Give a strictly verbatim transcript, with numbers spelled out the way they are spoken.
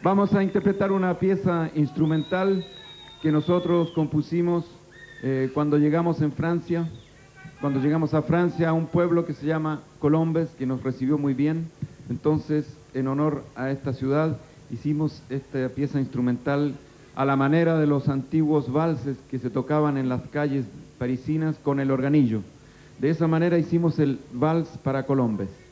Vamos a interpretar una pieza instrumental que nosotros compusimos eh, cuando llegamos en Francia, cuando llegamos a Francia, a un pueblo que se llama Colombes, que nos recibió muy bien. Entonces, en honor a esta ciudad, hicimos esta pieza instrumental a la manera de los antiguos valses que se tocaban en las calles parisinas con el organillo. De esa manera hicimos el vals para Colombes.